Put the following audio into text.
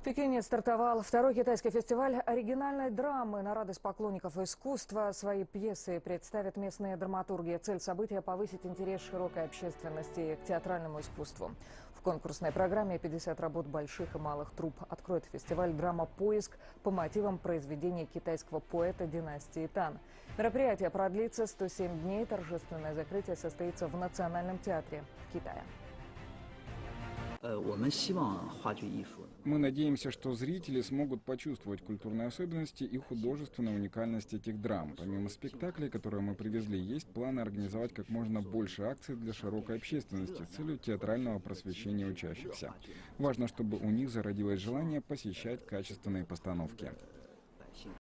Пекине стартовал второй китайский фестиваль оригинальной драмы. На радость поклонников искусства свои пьесы представят местные драматурги. Цель события – повысить интерес широкой общественности к театральному искусству. В конкурсной программе 50 работ больших и малых труп. Откроет фестиваль драма «Поиск» по мотивам произведения китайского поэта династии Тан. Мероприятие продлится 107 дней. Торжественное закрытие состоится в Национальном театре Китая. Мы надеемся, что зрители смогут почувствовать культурные особенности и художественную уникальность этих драм. Помимо спектаклей, которые мы привезли, есть планы организовать как можно больше акций для широкой общественности с целью театрального просвещения учащихся. Важно, чтобы у них зародилось желание посещать качественные постановки.